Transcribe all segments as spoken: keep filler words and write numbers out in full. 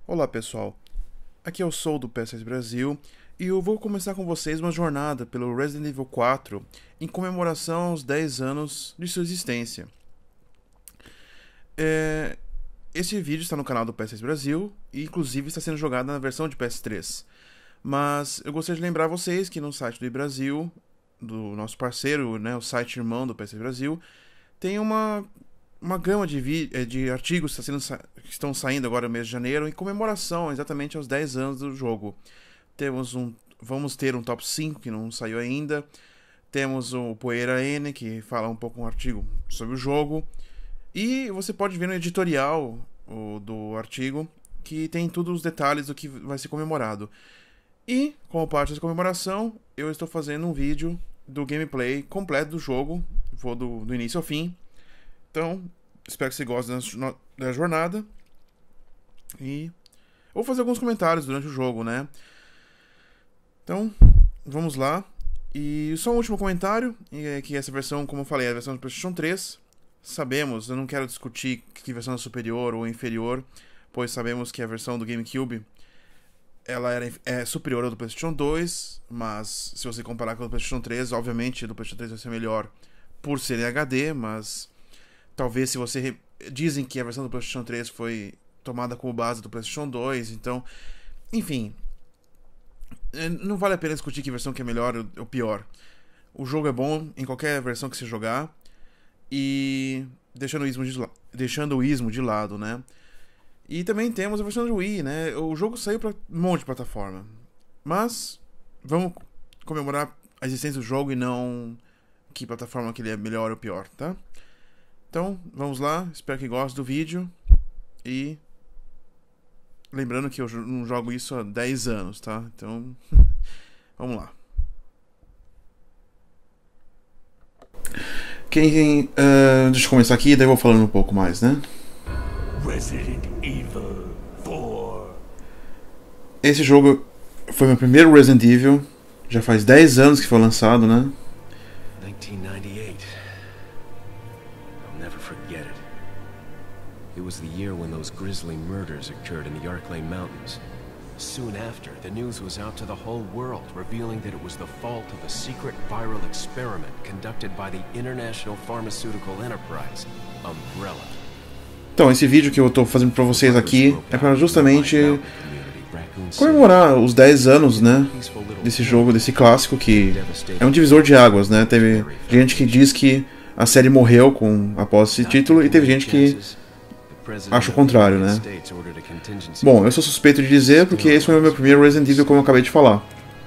Olá pessoal, aqui é o Sol do P S S Brasil e eu vou começar com vocês uma jornada pelo Resident Evil quatro em comemoração aos dez anos de sua existência. É... Esse vídeo está no canal do P S S Brasil e inclusive está sendo jogado na versão de P S três. Mas eu gostaria de lembrar vocês que no site do iBrasil, do nosso parceiro, né, o site irmão do P S S Brasil, tem uma... uma gama de, vi de artigos que, tá sendo que estão saindo agora no mês de janeiro em comemoração exatamente aos dez anos do jogo. Temos um, vamos ter um top cinco que não saiu ainda. Temos o Poeira N, que fala um pouco um artigo sobre o jogo. E você pode ver no editorial o, do artigo que tem todos os detalhes do que vai ser comemorado. E, como parte dessa comemoração, eu estou fazendo um vídeo do gameplay completo do jogo. Vou do, do início ao fim. Então, espero que você goste da jornada. E eu vou fazer alguns comentários durante o jogo, né? Então, vamos lá. E só um último comentário, é que essa versão, como eu falei, é a versão do PlayStation três. Sabemos, eu não quero discutir que versão é superior ou inferior, pois sabemos que a versão do GameCube ela era, é superior ao do PlayStation dois, mas se você comparar com o do PlayStation três, obviamente o do PlayStation três vai ser melhor por ser em H D, mas... talvez se você... Re... Dizem que a versão do PlayStation três foi tomada como base do PlayStation dois, então... Enfim... Não vale a pena discutir que versão que é melhor ou pior. O jogo é bom em qualquer versão que você jogar. E... Deixando o ismo de, la... Deixando o ismo de lado, né? E também temos a versão do Wii, né? O jogo saiu para um monte de plataforma. Mas... Vamos comemorar a existência do jogo e não... que plataforma que ele é melhor ou pior, tá? Então, vamos lá, espero que gostem do vídeo. E lembrando que eu não jogo isso há dez anos, tá? Então, vamos lá. Quem, uh, deixa eu começar aqui, daí eu vou falando um pouco mais, né? Resident Evil quatro. Esse jogo foi meu primeiro Resident Evil. Já faz dez anos que foi lançado, né? nineteen ninety-eight. I'll never forget it. It was the year when those grisly murders occurred in the Arklay Mountains. Soon after, the news was out to the whole world, revealing that it was the fault of a secret viral experiment conducted by the international pharmaceutical enterprise, Umbrella. Então, esse vídeo que eu tô fazendo pra vocês aqui é para justamente comemorar os dez anos, né, desse jogo, desse clássico que é um divisor de águas, né? Teve gente que diz que a série morreu com, após esse título e teve gente que acha o contrário, né? Bom, eu sou suspeito de dizer porque esse foi o meu primeiro Resident Evil, como eu acabei de falar.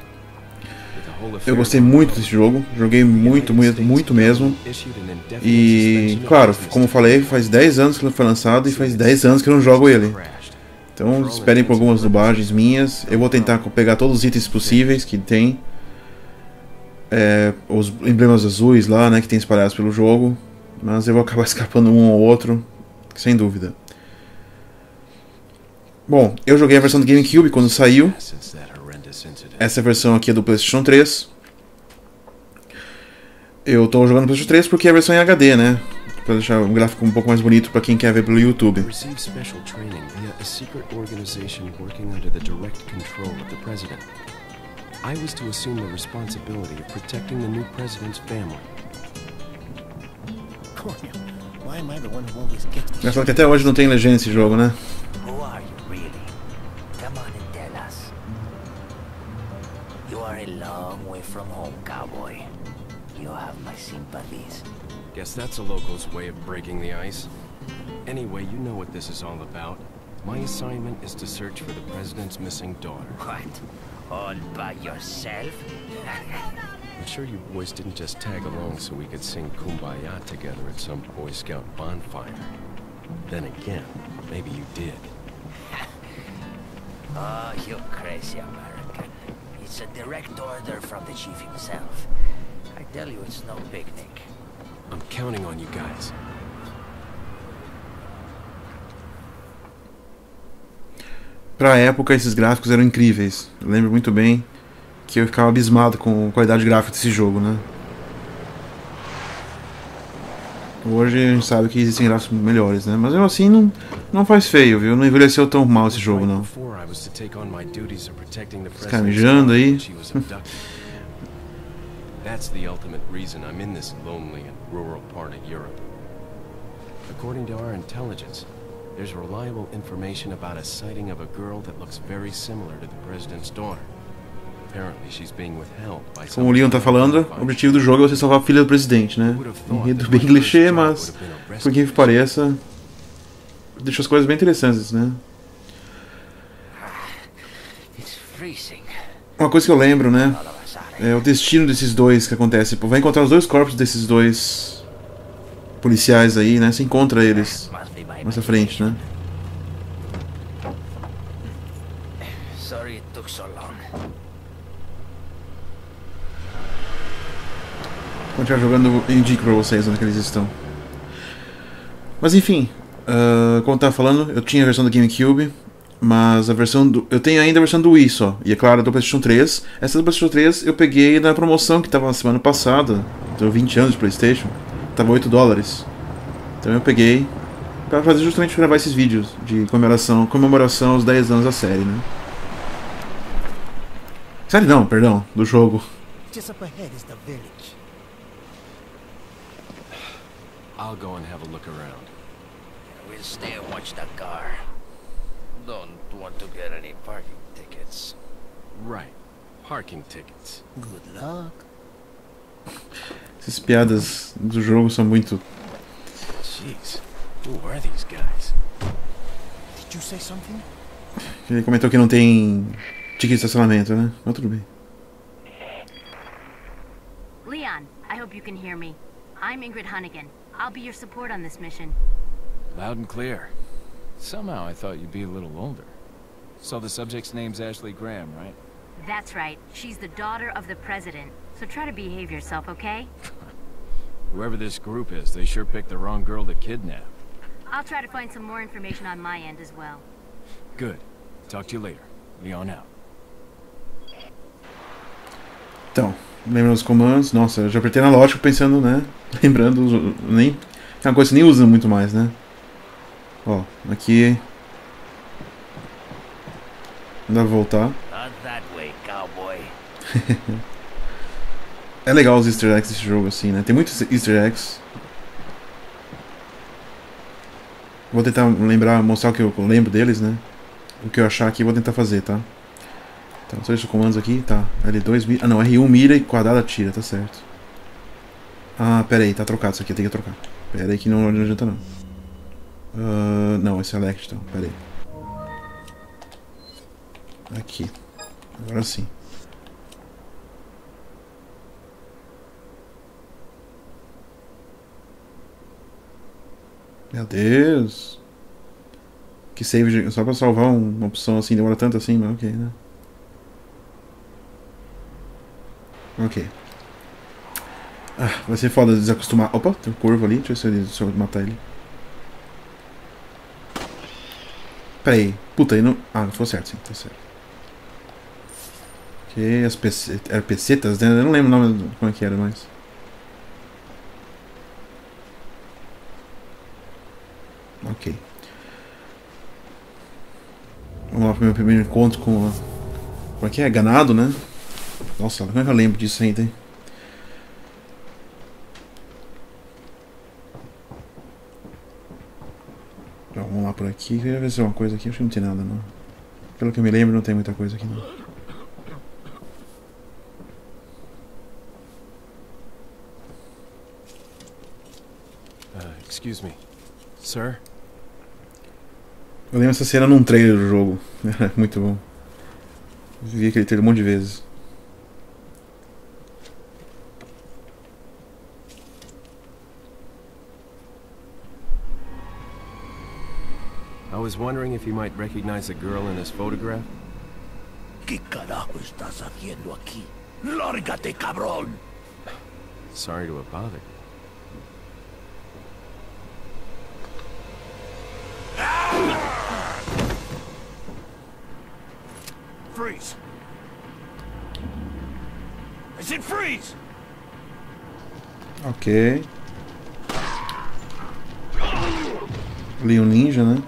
Eu gostei muito desse jogo, joguei muito, muito, muito mesmo. E, claro, como eu falei, faz dez anos que ele foi lançado e faz dez anos que eu não jogo ele. Então, esperem por algumas dublagens minhas. Eu vou tentar pegar todos os itens possíveis que tem. É, os emblemas azuis lá, né, que tem espalhados pelo jogo. Mas eu vou acabar escapando um ou outro, sem dúvida. Bom, eu joguei a versão do GameCube quando saiu. Essa versão aqui é do PlayStation três. Eu tô jogando no PlayStation três porque é a versão em H D, né? Pra deixar o gráfico um pouco mais bonito pra quem quer ver pelo YouTube. Engraçado que até hoje não tem legenda nesse jogo, né? Who are you really? Come on and tell us. You are a long way from home, cowboy. You have my sympathies. Guess that's a local's way of breaking the ice. Anyway, you know what this is all about. My assignment is to search for the president's missing daughter. What? All by yourself? I'm sure you boys didn't just tag along so we could sing Kumbaya together at some Boy Scout bonfire. Then again, maybe you did. Oh, you crazy American. It's a direct order from the chief himself. I tell you, it's no picnic. I'm counting on you guys. Pra época, esses gráficos eram incríveis. Eu lembro muito bem que eu ficava abismado com a qualidade gráfica desse jogo, né? Hoje a gente sabe que existem gráficos melhores, né? Mas mesmo assim não, não faz feio, viu? Não envelheceu tão mal esse jogo, não. Os caras mijando aí. That's the ultimate reason I'm in this lonely and rural part of Europe. According to our intelligence, there's reliable information about a sighting of a girl that looks very similar to the president's daughter. Apparently she's being withheld by some... Como o Leon tá falando, o objetivo do jogo é você salvar a filha do presidente, né? Enredo bem clichê, mas por que pareça, deixa as coisas bem interessantes, né? Uma coisa que eu lembro, né? É o destino desses dois que acontece. Pô, vai encontrar os dois corpos desses dois policiais aí, né? Você encontra eles mais à frente, né? Continuar jogando, eu indico pra vocês onde eles estão. Mas enfim, uh, como eu tava falando, eu tinha a versão do GameCube. Mas a versão do... eu tenho ainda a versão do Wii só. E é claro, do PlayStation três. Essa do PlayStation três eu peguei na promoção que tava na semana passada. Deu vinte anos de PlayStation. Tava oito dólares. Então eu peguei pra fazer justamente gravar esses vídeos de comemoração, comemoração aos dez anos da série, né? Série não, perdão, do jogo. Just up ahead is the village. I'll go and have a look around. We'll stay and watch the car. Don't want to get any parking tickets. Right. Parking tickets. Good luck. Essas piadas do jogo são muito... Jeez. Who are these guys? Did you say something? Ele comentou que não tem ticket de estacionamento, né? Mas tudo bem. Leon, I hope you can hear me. I'm Ingrid Hunnigan. I'll be your support on this mission. Loud and clear. Somehow I thought you'd be a little older. So the subject's name's Ashley Graham, right? That's right. She's the daughter of the president. So try to behave yourself, okay? Whoever this group is, they sure picked the wrong girl to kidnap. I'll try to find some more information on my end as well. Good. Talk to you later. Leon out. Então, lembra os comandos? Nossa, eu já apertei analógico pensando, né? Lembrando, nem... é uma coisa que nem usa muito mais, né? Ó, aqui... Dá pra voltar. Not that way, cowboy. É legal os easter eggs desse jogo, assim, né? Tem muitos easter eggs. Vou tentar lembrar, mostrar o que eu lembro deles, né? O que eu achar aqui, vou tentar fazer, tá? Então, só esses comandos aqui, tá. L dois mira... Ah, não, R um mira e quadrado atira, tá certo. Ah, pera aí, tá trocado isso aqui, eu tenho que trocar. Pera aí que não, não adianta não. Uh, não, esse é select, então, pera aí. Aqui. Agora sim. Meu Deus. Que save só pra salvar uma opção assim, demora tanto assim, mas ok, né? Ok. Ah, vai ser foda desacostumar. Opa, tem um corvo ali, deixa eu ver se eu, se eu matar ele. Pera aí. Puta, aí não... Ah, não foi certo, sim, tá certo. Ok, as pece... Eram pecetas, né? Eu não lembro o nome do... como é que era, mas... Ok. Vamos lá pro meu primeiro encontro com a... Como é que é? Ganado, né? Nossa, como é que eu lembro disso ainda, hein? Então, vamos lá por aqui. Queria ver se tem uma coisa aqui. Acho que não tem nada, não. Pelo que eu me lembro, não tem muita coisa aqui, não. Uh, excuse me. Sir? Eu lembro essa cena num trailer do jogo. Era muito bom. Eu vi aquele trailer um monte de vezes. I was wondering if you might recognize the girl in this photograph. ¿Qué carajo estás haciendo aquí? ¡Lárgate, cabrón! Sorry to have bothered you. Freeze! I said freeze! Ok. Leon Ninja, né?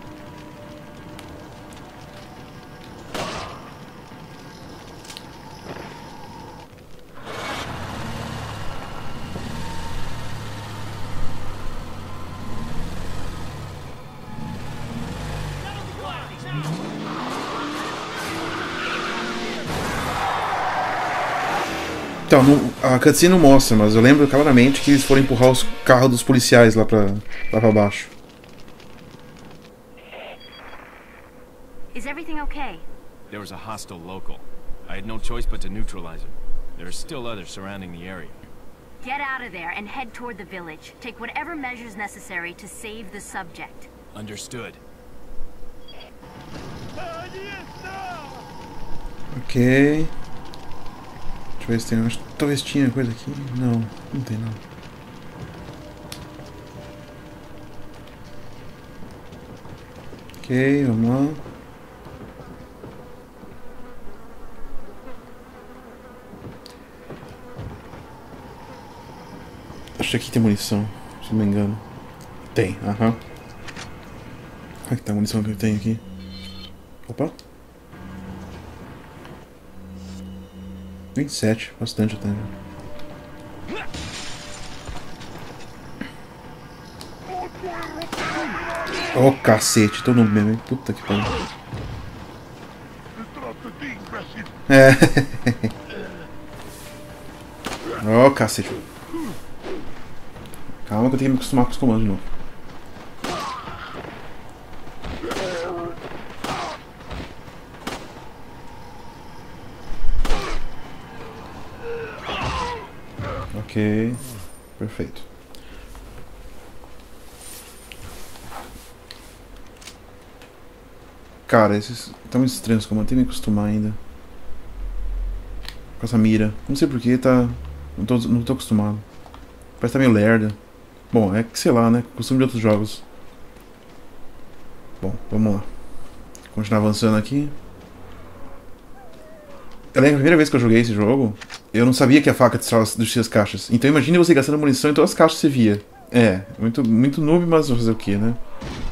Então, não, a cutscene não mostra, mas eu lembro claramente que eles foram empurrar os carros dos policiais lá pra, lá pra baixo. Is everything okay? There was a hostile local. I had no choice but to neutralize him. There are still others surrounding the area. Get out of there and head toward the village. Take whatever measures necessary to save the subject. Understood. Ok. Deixa eu ver se tem... Acho, talvez tinha coisa aqui. Não, não tem não. Ok, vamos lá. Acho que aqui tem munição, se não me engano. Tem, aham. Olha que tá a munição que eu tenho aqui. Opa. vinte e sete, bastante até. Oh, cacete, todo mundo mesmo, hein? Puta que pariu. É. Oh, cacete. Calma que eu tenho que me acostumar com os comandos de novo. Ok, perfeito. Cara, esses estão muito estranhos, como eu tenho que me acostumar ainda. Com essa mira. Não sei porquê, tá. Não tô, não tô acostumado. Parece que tá meio lerda. Bom, é que sei lá, né? Costume de outros jogos. Bom, vamos lá. Continuar avançando aqui. Eu lembro a primeira vez que eu joguei esse jogo, eu não sabia que a faca destruía as caixas. Então imagine você gastando munição em todas as caixas que você via. É, muito, muito noob, mas vou fazer o que, né?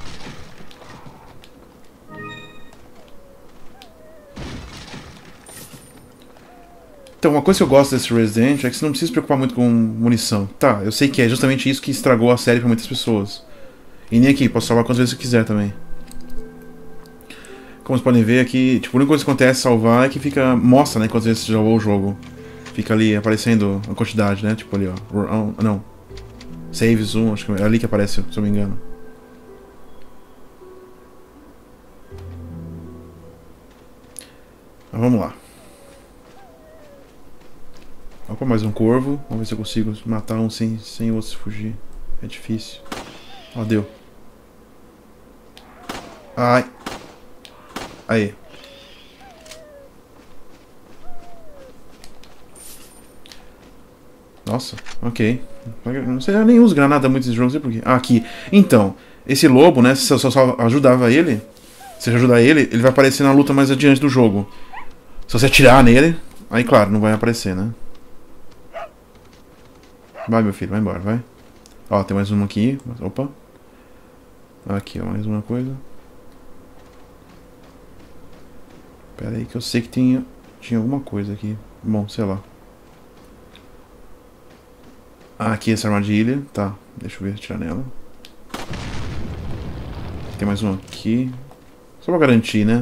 Então, uma coisa que eu gosto desse Resident é que você não precisa se preocupar muito com munição. Tá, eu sei que é justamente isso que estragou a série pra muitas pessoas. E nem aqui, posso salvar quantas vezes eu quiser também. Como vocês podem ver aqui, tipo, a única coisa que acontece salvar é que fica. Mostra, né, quantas vezes você salvou o jogo. Fica ali aparecendo a quantidade, né? Tipo ali, ó. Oh, não. Save, zoom, acho que é ali que aparece, se eu não me engano. Mas vamos lá. Opa, mais um corvo. Vamos ver se eu consigo matar um sem, sem o outro se fugir. É difícil. Ó, deu. Ai. Aí. Nossa, ok. Não sei, eu nem uso granada muito nesse jogo, não sei porquê. Ah, aqui. Então, esse lobo, né? Se eu só, só ajudava ele, se eu ajudar ele, ele vai aparecer na luta mais adiante do jogo. Se você atirar nele, aí claro, não vai aparecer, né? Vai, meu filho, vai embora, vai. Ó, tem mais uma aqui. Opa. Aqui, ó, mais uma coisa. Pera aí que eu sei que tinha, tinha alguma coisa aqui. Bom, sei lá. Ah, aqui essa armadilha. Tá, deixa eu ver, atirar nela. Tem mais uma aqui. Só pra garantir, né?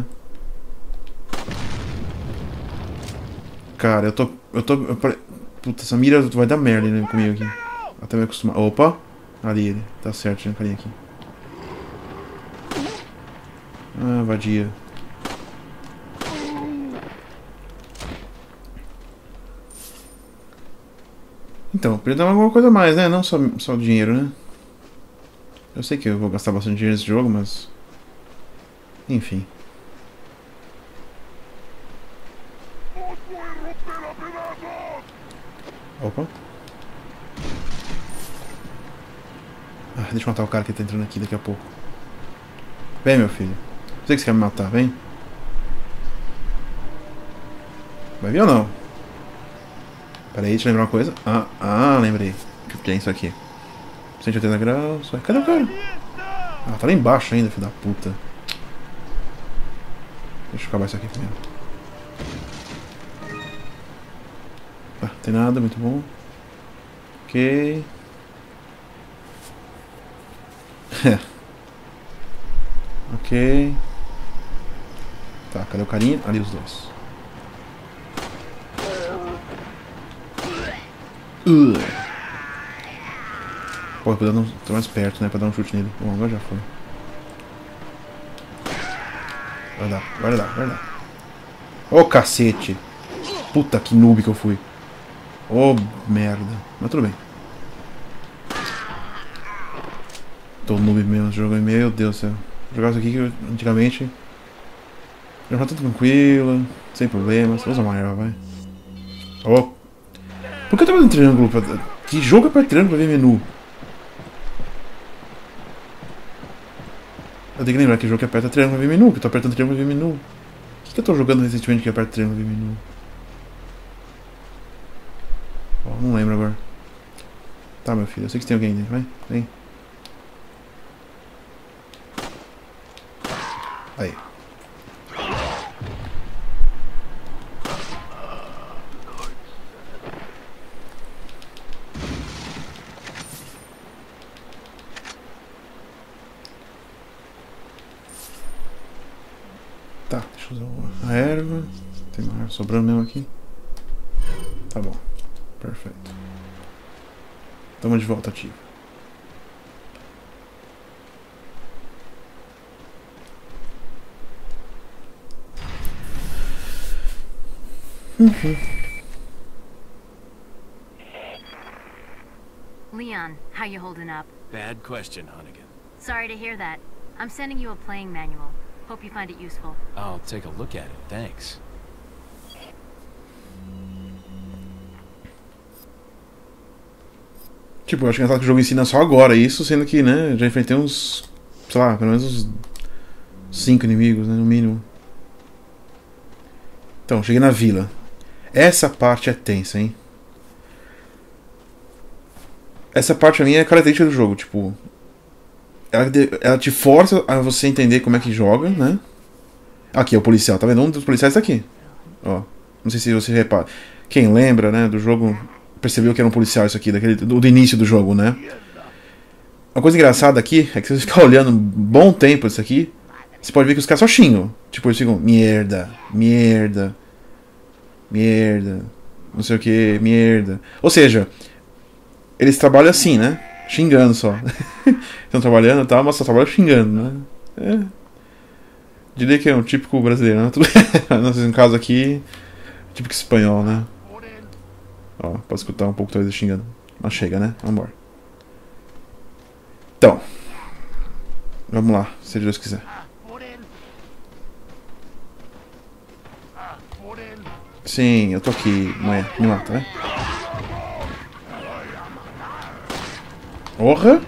Cara, eu tô... Eu tô... Eu pare... Puta, essa mira vai dar merda, né, comigo aqui. Até me acostumar. Opa! Ali ele. Tá certo, tinha um carinha aqui. Ah, vadia. Então, podia dar alguma coisa a mais, né? Não só, só dinheiro, né? Eu sei que eu vou gastar bastante dinheiro nesse jogo, mas... Enfim. Opa. Ah, deixa eu matar o cara que tá entrando aqui daqui a pouco. Vem, meu filho. Sei que você quer me matar, vem. Vai vir ou não? Pera aí, deixa eu lembrar uma coisa. Ah, ah, lembrei. Que tem isso aqui. cento e oitenta graus. Cadê o cara? Ah, tá lá embaixo ainda, filho da puta. Deixa eu acabar isso aqui primeiro. Ah, não tem nada, muito bom. Ok. Ok. Tá, cadê o carinha? Ali os dois. Uh. Pô, eu podia estar mais perto, né? Pra dar um chute nele. Bom, agora já foi. Vai dar, vai dar, vai dar. Ô, cacete. Puta que noob que eu fui. Ô, merda. Mas tudo bem. Tô noob mesmo, jogo. Meu Deus do céu. Jogar isso aqui que eu, antigamente. Já tá tudo tranquilo, sem problemas. Usa uma erva, vai. Oh. Por que eu tô fazendo triângulo? Pra... Que jogo é pra triângulo pra ver menu? Eu tenho que lembrar que jogo que aperta triângulo pra ver menu. Que eu tô apertando triângulo pra ver menu. O que, que eu tô jogando recentemente que aperta triângulo pra ver menu? Oh, não lembro agora. Tá, meu filho, eu sei que tem alguém aí. Vai, vem. Aí. Tá, deixa eu usar a erva. Tem uma erva sobrando mesmo aqui. Tá bom. Perfeito. Tamo de volta ativo. Uhum. Leon, how you holding up? Bad question, Hunnigan. Sorry to hear that. I'm sending you a playing manual. Hope you find it useful. I'll take a look at it, thanks. Tipo, eu acho que o jogo ensina só agora isso, sendo que, né, já enfrentei uns, sei lá, pelo menos uns cinco inimigos, né, no mínimo. Então, cheguei na vila. Essa parte é tensa, hein? Essa parte pra mim é característica do jogo, tipo... Ela, ela te força a você entender como é que joga, né? Aqui é o policial, tá vendo? Um dos policiais tá aqui. Ó, não sei se você repara. Quem lembra, né, do jogo... Percebeu que era um policial isso aqui, daquele, do, do início do jogo, né? Uma coisa engraçada aqui é que se você ficar olhando um bom tempo isso aqui, você pode ver que os caras só xingam. Tipo, eles ficam, merda, merda, merda, não sei o que, merda. Ou seja, eles trabalham assim, né? Xingando só. Estão trabalhando e tal, mas só trabalham xingando, né? É. Diria que é um típico brasileiro, né? No caso aqui, típico espanhol, né? Ó, pode escutar um pouco talvez xingando. Mas chega, né? Vambora. Então. Vamos lá, se Deus quiser. Sim, eu tô aqui, mulher. Me mata, né? Porra!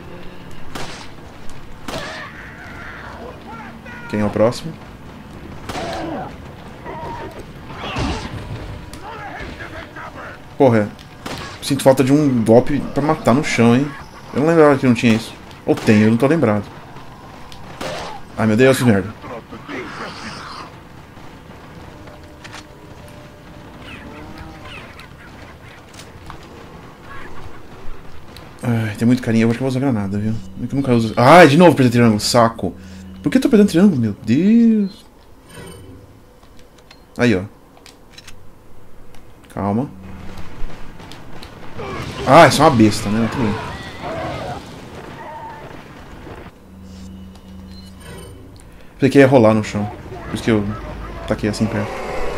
Quem é o próximo? Porra, sinto falta de um golpe pra matar no chão, hein? Eu não lembrava que não tinha isso. Ou tem, eu não tô lembrado. Ai, meu Deus, que merda. Ai, tem muito carinho. Eu acho que eu vou usar granada, viu? Eu nunca uso... Ai, de novo perder triângulo, saco. Por que eu tô perdendo triângulo? Meu Deus. Aí, ó. Calma. Ah, é só uma besta, né? Tudo bem. Pensei que ia rolar no chão. Por isso que eu taquei assim perto.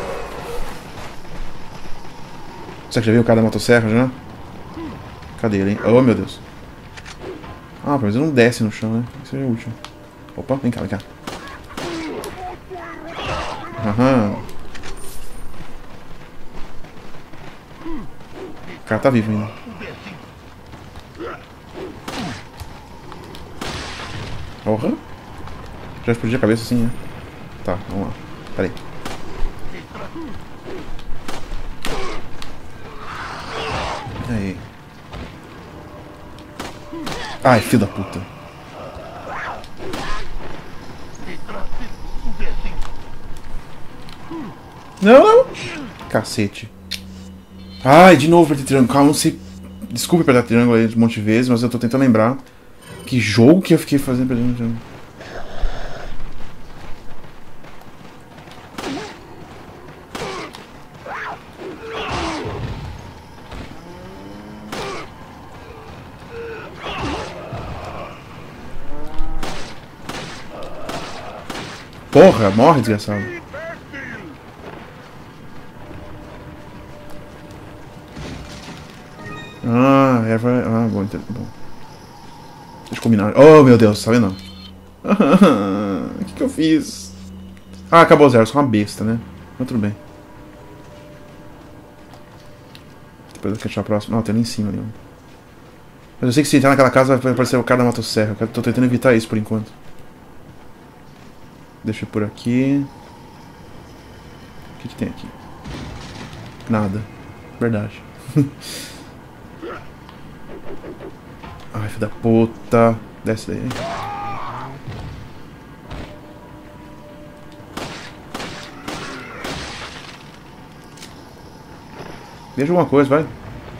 Será que já viu o cara da motosserra já? Cadê ele, hein? Oh, meu Deus. Ah, mas ele não desce no chão, né? Isso é útil. Opa, vem cá, vem cá. Aham. O cara tá vivo ainda. Porra. Já explodiu a cabeça assim, né? Tá, vamos lá. Pera aí. Aí. Ai, filho da puta. Não, não. Cacete. Ai, de novo apertei triângulo. Calma, não sei. Desculpe apertar triângulo aí um monte de vezes, mas eu tô tentando lembrar. Que jogo que eu fiquei fazendo apertando triângulo. Porra, morre, desgraçado. Ah, é, vai. Ah, bom, então, bom. Deixa eu combinar. Oh, meu Deus, tá vendo? O que, que eu fiz? Ah, acabou o zero, sou uma besta, né? Mas tudo bem. Depois eu quero achar a próxima. Não, tem ali em cima ali. Mas eu sei que se entrar naquela casa vai aparecer o cara da motosserra. Eu tô tentando evitar isso por enquanto. Deixa eu por aqui. O que, que tem aqui? Nada. Verdade. Ai, filho da puta. Desce daí. Veja alguma coisa, vai.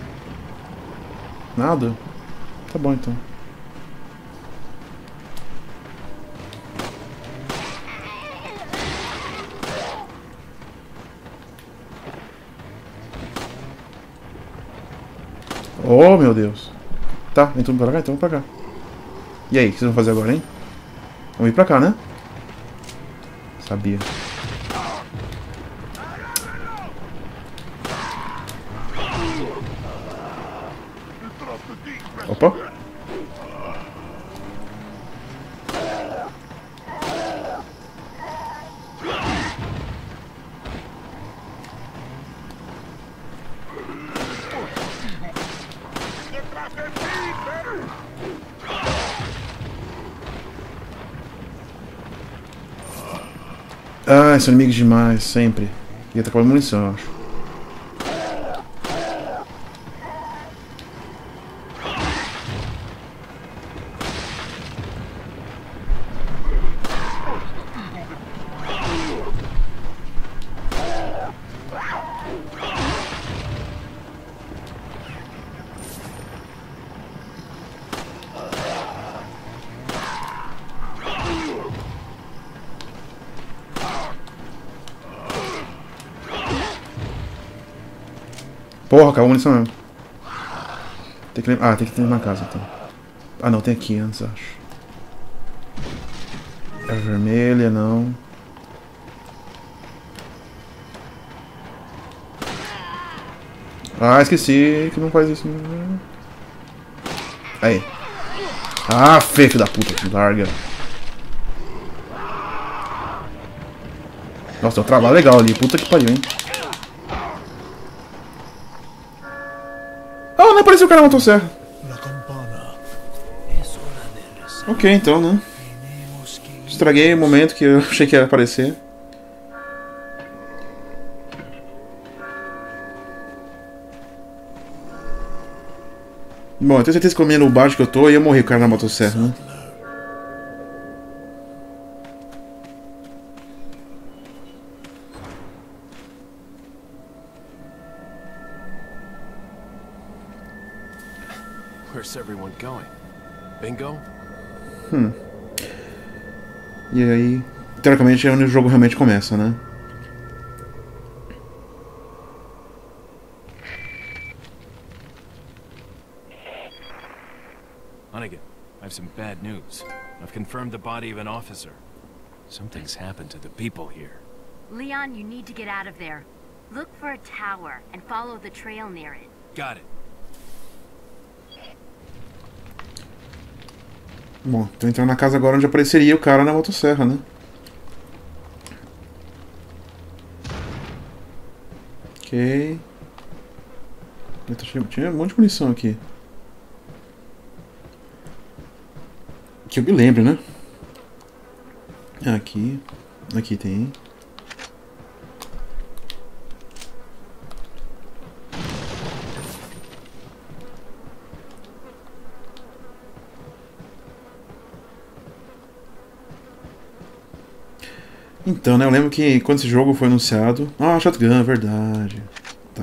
Nada? Tá bom então. Oh, meu Deus. Tá, então pra cá, então pra cá. E aí, o que vocês vão fazer agora, hein? Vamos ir pra cá, né? Sabia. Opa. Ah, são inimigos demais, sempre. Ia estar com a munição, eu acho. Porra, acabou a munição mesmo. Tem que Ah, tem que ter na casa então. Ah não, tem aqui antes, acho. É vermelha, não. Ah, esqueci que não faz isso. Aí. Ah, feio da puta, que larga. Nossa, tem um trabalho legal ali. Puta que pariu, hein. Ah, não apareceu o cara na motosserra. Ok, então, né? Estraguei o momento que eu achei que ia aparecer. Bom, eu tenho certeza que comendo o baixo que eu tô, eu ia morrer com o cara na motosserra, né? Where's everyone going? Bingo? Hum. E aí, teoricamente é onde o jogo realmente começa, né? Hunnigan, I have some bad news. I've confirmed the body of an officer. Something's happened to the people here. Leon, you need to get out of there. Look for a tower and follow the trail near it. Got it. Bom, tô entrando na casa agora onde apareceria o cara na motosserra, né? Ok. Tinha um monte de munição aqui. Que eu me lembro, né? Aqui. Aqui tem. Então, né, eu lembro que quando esse jogo foi anunciado... Ah, Shotgun, verdade. Tá.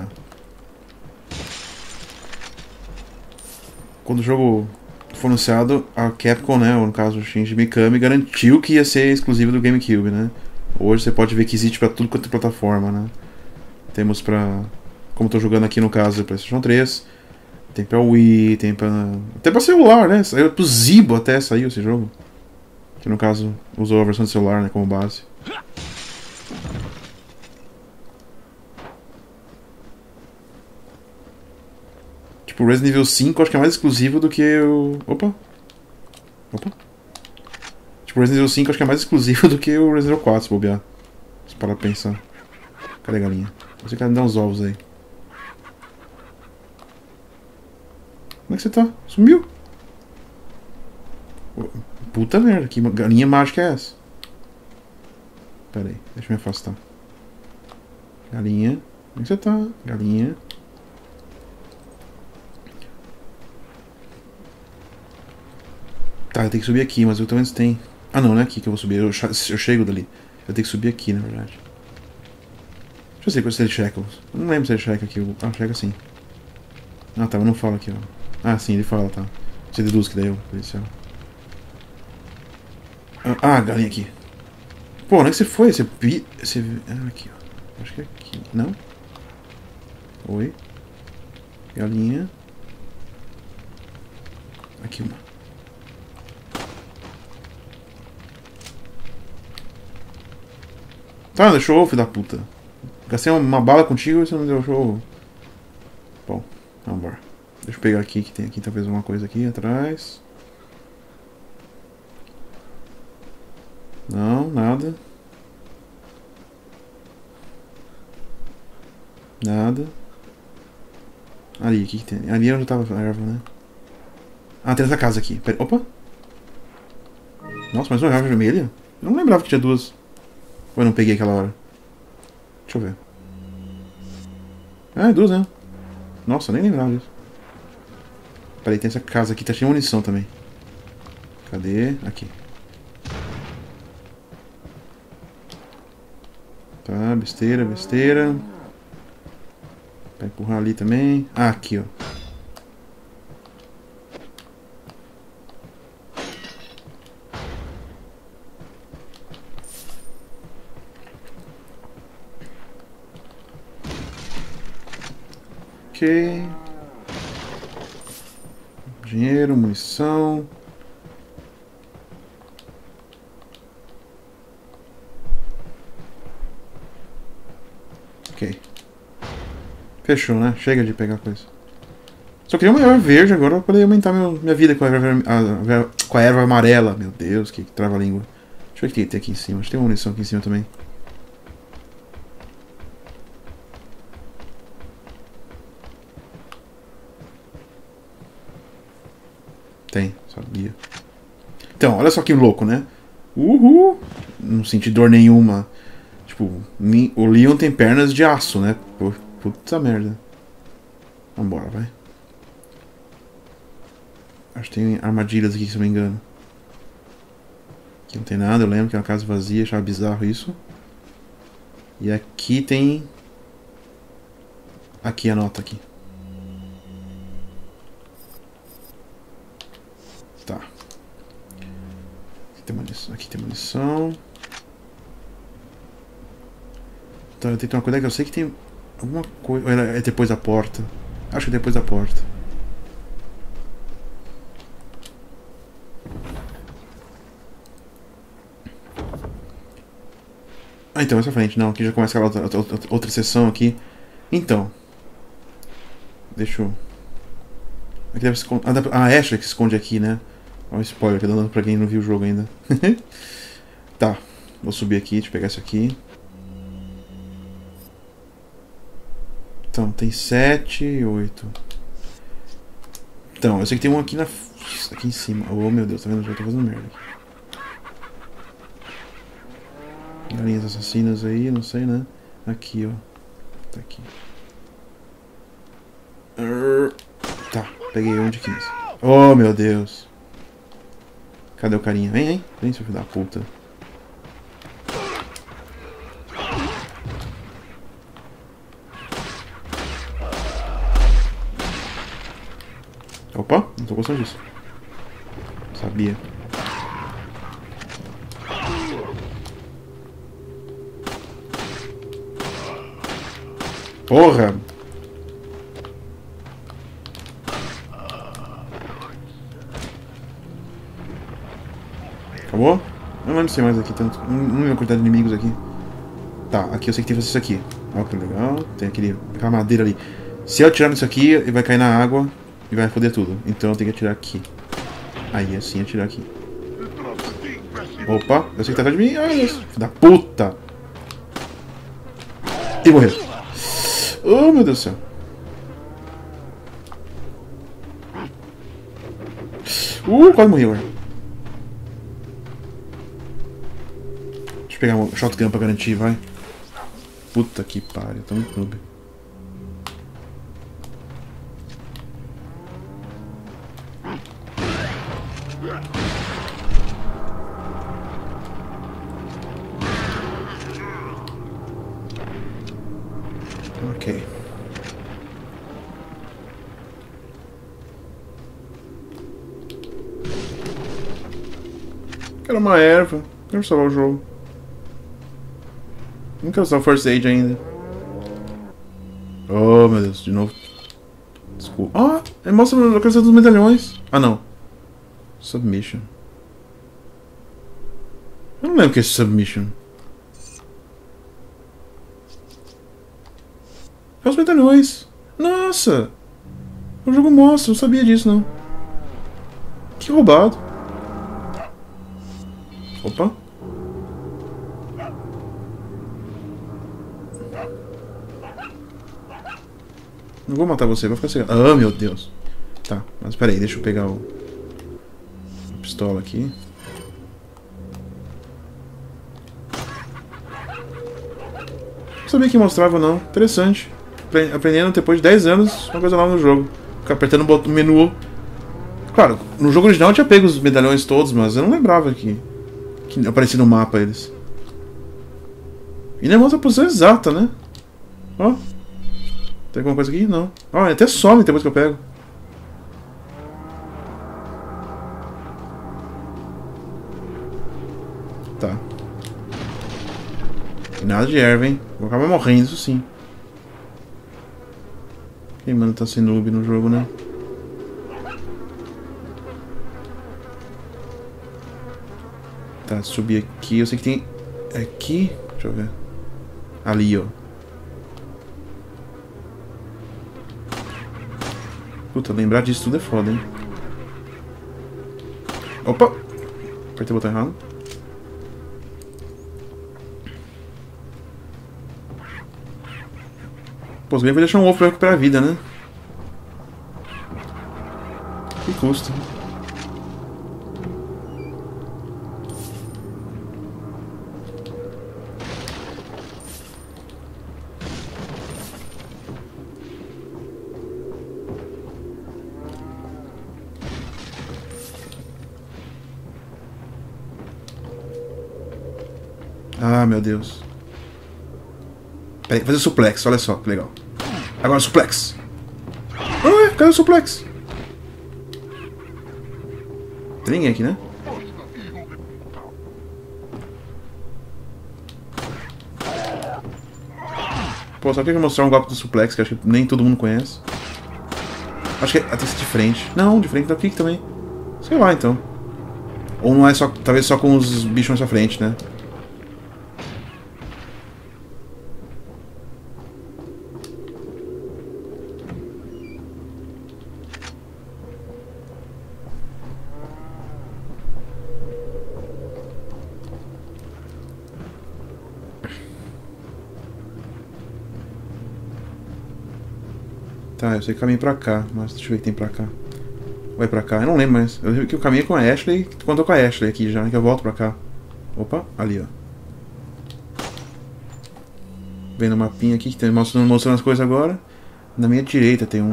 Quando o jogo foi anunciado, a Capcom, né, ou no caso o Shinji Mikami, garantiu que ia ser exclusivo do GameCube, né? Hoje você pode ver que existe pra tudo quanto é plataforma, né? Temos pra... Como eu tô jogando aqui no caso do PlayStation três, tem pra Wii, tem pra... Até pra celular, né? Saiu pro Zibo até saiu esse jogo. Que no caso usou a versão de celular, né, como base. Tipo, o Resident Evil cinco acho que é mais exclusivo do que o... Opa! Opa! Tipo, o Resident Evil cinco acho que é mais exclusivo do que o Resident Evil quatro, se bobear. Se parar pra pensar. Cadê a galinha? Você quer me dar uns ovos aí. Como é que você tá? Sumiu? Puta merda, que galinha mágica é essa? Pera aí, deixa eu me afastar. Galinha. Como é que você tá? Galinha. Tá, eu tenho que subir aqui, mas eu também tem. Ah não, não é aqui que eu vou subir. Eu, eu chego dali. Eu tenho que subir aqui, na verdade. Deixa eu ver se ele checa. Eu não lembro se ele checa aqui. Ah, checa sim. Ah tá, mas não fala aqui, ó. Ah sim, ele fala, tá. Você deduz que daí eu, policial. Ah, galinha aqui. Pô, onde é que você foi? Você... você... Ah, aqui, ó. Acho que é aqui. Não? Oi. Galinha. Aqui uma. Tá, deixou, filho da puta. Gastei uma bala contigo e você não deixou. Bom, vamos embora. Deixa eu pegar aqui, que tem aqui talvez alguma coisa aqui atrás. Não, nada. Nada. Ali, o que, que tem? Ali é onde tava a erva, né? Ah, tem essa casa aqui. Pera, opa! Nossa, mais uma erva vermelha? Eu não lembrava que tinha duas. Ou eu não peguei aquela hora? Deixa eu ver. Ah, é duas, né? Nossa, eu nem lembrava disso. Peraí, tem essa casa aqui, tá cheia de munição também. Cadê? Aqui. Tá, besteira, besteira. Vai empurrar ali também. Ah, aqui, ó. Ok. Dinheiro, munição. Ok. Fechou, né? Chega de pegar coisa. Só queria uma erva verde agora pra poder aumentar meu, minha vida com a erva, a, a, com a erva amarela. Meu Deus, que, que trava-língua. Deixa eu ver o que tem aqui em cima. Acho que tem uma munição aqui em cima também. Tem, sabia. Então, olha só que louco, né? Uhul! Não senti dor nenhuma. Tipo, o Leon tem pernas de aço, né? Puta merda. Vambora, vai. Acho que tem armadilhas aqui, se eu não me engano. Aqui não tem nada, eu lembro que é uma casa vazia, achava bizarro isso. E aqui tem... Aqui a nota aqui. Tá. Aqui tem munição. Aqui tem munição. Então eu tenho que ter uma coisa que eu sei que tem alguma coisa. É depois da porta. Acho que é depois da porta. Ah, então, essa frente. Não, aqui já começa aquela outra, outra, outra sessão aqui. Então. Deixa eu... Aqui deve se esconder... Ah, a Ashley que se esconde aqui, né? Olha o spoiler que tá dando pra quem não viu o jogo ainda. Tá. Vou subir aqui, deixa eu pegar isso aqui. Então, tem sete e oito. Então, eu sei que tem um aqui na... Aqui em cima. Oh, meu Deus, tá vendo? Já tô fazendo merda aqui. Galinhas assassinas aí, não sei, né? Aqui, ó. Tá aqui. Tá, peguei um de quinze. Oh, meu Deus. Cadê o carinha? Vem, vem. Vem, seu filho da puta. tô gostando disso. Sabia. Porra! Acabou? Eu não lembro se tem mais aqui tanto. Não, não lembro a quantidade de inimigos aqui. Tá, aqui eu sei que tem que fazer isso aqui. Olha que legal. Tem aquele, aquela madeira ali. Se eu atirar nisso aqui, ele vai cair na água e vai foder tudo. Então eu tenho que atirar aqui. Aí, assim, atirar aqui. Opa, eu sei que tá atrás de mim. Ai, Deus. Filho da puta. E morreu. Oh, meu Deus do céu. Uh, quase morri agora. Deixa eu pegar um shotgun pra garantir, vai. Puta que pariu, tô no clube. Ok. Quero uma erva. Quero salvar o jogo. Não quero usar o First Aid ainda. Oh, meu Deus, de novo. Desculpa. Ah, ele mostra a localização dos medalhões. Ah, não. Submission. Eu não lembro o que é Submission. É os medalhões. Nossa. O jogo mostra, não sabia disso, não. Que roubado. Opa. Não vou matar você, vai ficar cegado. Ah, meu Deus. Tá, mas peraí, deixa eu pegar o... a pistola aqui. Não sabia que mostrava, não. Interessante. Aprendendo depois de dez anos uma coisa nova no jogo. Ficar apertando o menu. Claro, no jogo original eu tinha pego os medalhões todos, mas eu não lembrava que, que aparecia no mapa eles. E nem mostra a posição exata, né? Ó. Tem alguma coisa aqui? Não. Ó, até some depois que eu pego. Tá. Nada de erva, hein? Vou acabar morrendo, isso sim. Quem manda tá sem noob no jogo, né? Tá, subir aqui. Eu sei que tem... Aqui? Deixa eu ver. Ali, ó. Puta, lembrar disso tudo é foda, hein? Opa! Apertei o botão errado. Pô, os vai deixar um ovo pra recuperar a vida, né? Que custa. Ah, meu Deus. Peraí, fazer suplex, olha só, que legal. Agora suplex. Ah, cadê o suplex? Tem ninguém aqui, né? Pô, só queria mostrar um golpe do suplex, que acho que nem todo mundo conhece. Acho que é até de frente. Não, de frente dá kick também. Sei lá, então. Ou não é só, talvez só com os bichos mais pra frente, né? Tá, eu sei que caminho pra cá, mas deixa eu ver o que tem pra cá. Vai pra cá, eu não lembro mais. Eu lembro que eu caminho com a Ashley, quando eu tô com a Ashley aqui já, que eu volto pra cá. Opa, ali ó. Vem no mapinha aqui, que tem mostrando, mostrando as coisas agora. Na minha direita tem um.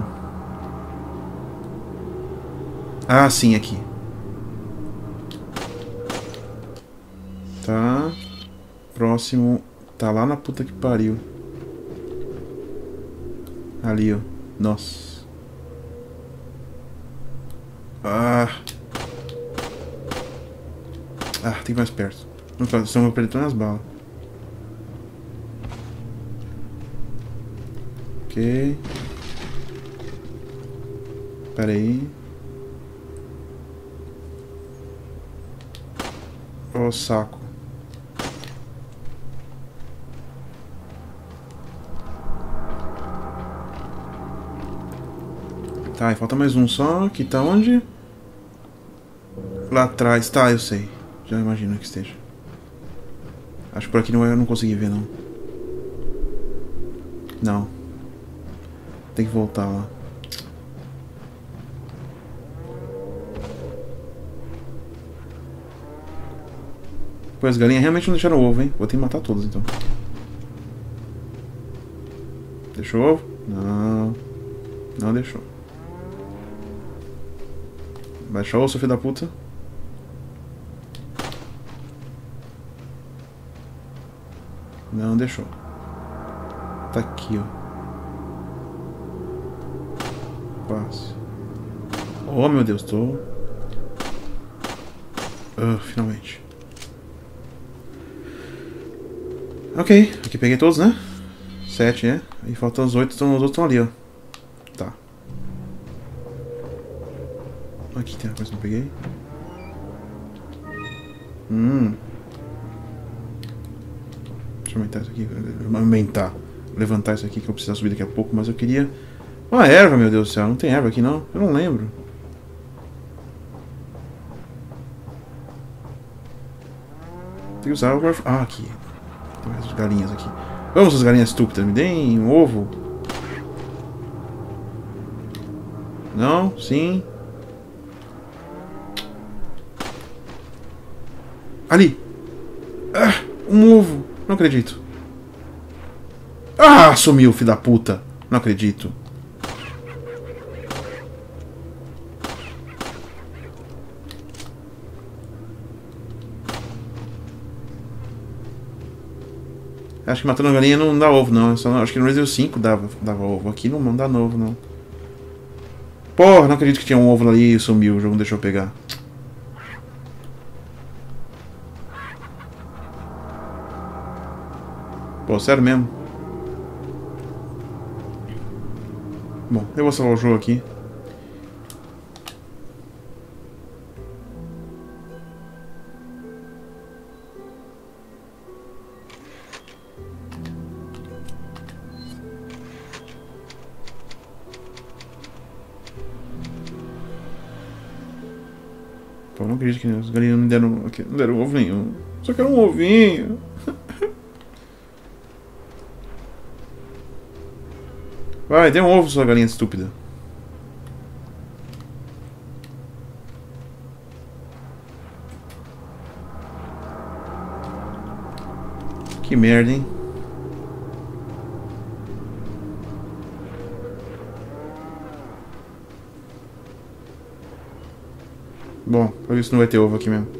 Ah, sim, aqui. Tá. Próximo. Tá lá na puta que pariu. Ali, ó. Nossa. Ah. Ah, tem que ir mais perto. Não, senão eu vou perder todas as balas. Ok. Pera aí. Ô, saco. Tá, e falta mais um só. Que tá onde? Lá atrás. Tá, eu sei. Já imagino que esteja. Acho que por aqui não, eu não consegui ver, não. Não. Tem que voltar lá. Pô, as galinhas realmente não deixaram ovo, hein? Vou ter que matar todas, então. Deixou o ovo? Não. Não deixou. Baixa o seu filho da puta. Não deixou. Tá aqui, ó. Passe. Oh, meu Deus, tô... Uh, finalmente. Ok, aqui peguei todos, né? Sete, né? E faltam os oito, então os outros estão ali, ó. Tá. Aqui tem uma coisa que eu não peguei. Hum. Deixa eu aumentar isso aqui. Aumentar. Levantar isso aqui que eu preciso subir daqui a pouco, mas eu queria... Uma erva, meu Deus do céu. Não tem erva aqui, não? Eu não lembro. Tem que usar o... Ah, aqui. Tem mais galinhas aqui. Vamos, as galinhas estúpidas. Me deem um ovo. Não? Sim? Ali! Ah, um ovo! Não acredito. Ah, sumiu, filho da puta. Não acredito. Acho que matando a galinha não dá ovo, não. Só, acho que no Resident Evil cinco dava, dava ovo. Aqui não, não dá novo, não. Porra, não acredito que tinha um ovo ali e sumiu. O jogo não deixou eu pegar. Pô, sério mesmo? Bom, eu vou salvar o jogo aqui. Pô, não acredito que os galinhas não deram, não deram ovo nenhum. Só quero um ovinho. Vai, dê um ovo, sua galinha estúpida. Que merda, hein? Bom, por isso não vai ter ovo aqui mesmo.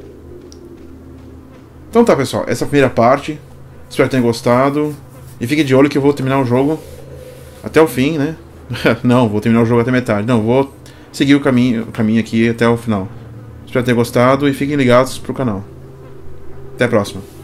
Então tá, pessoal. Essa é a primeira parte. Espero que tenham gostado. E fique de olho que eu vou terminar o jogo até o fim, né? Não, vou terminar o jogo até metade. Não, vou seguir o caminho, o caminho aqui até o final. Espero que tenham gostado e fiquem ligados pro canal. Até a próxima.